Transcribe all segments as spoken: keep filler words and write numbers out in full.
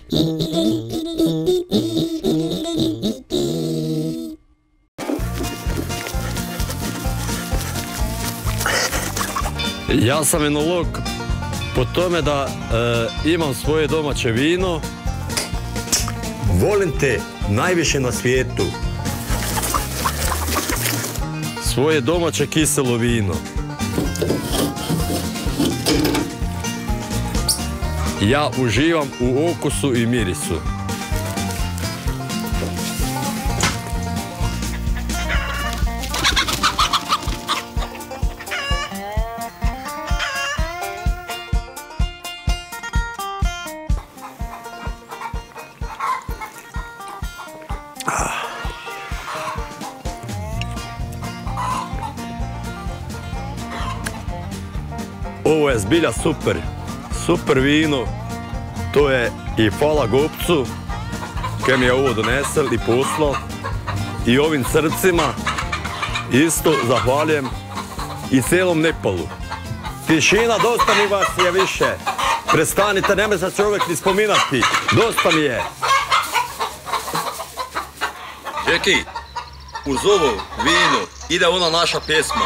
Ja sam enolog po tome da e, imam svoje domaće vino. Volim te najviše na svijetu. Svoje domaće kiselo vino. Ja uživam u okusu i mirisu. Ovo je zbilja super, super vino, to je i hvala Gopcu, koji mi je ovo donesel i poslao, i ovim srcima isto zahvaljujem i cijelom Nepalu. Tišina, dosta mi vas je više, prestanite, nemoj se čovjek ni spominati, dosta mi je. Jackie, uz ovo vino ide ona naša pjesma.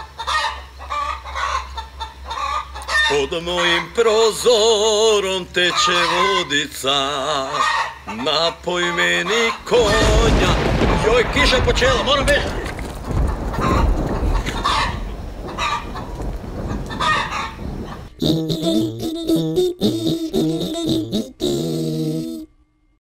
Pod mojim prozorom teče vodica, napoj meni konja. Joj, kiša je počela, moram bežati. I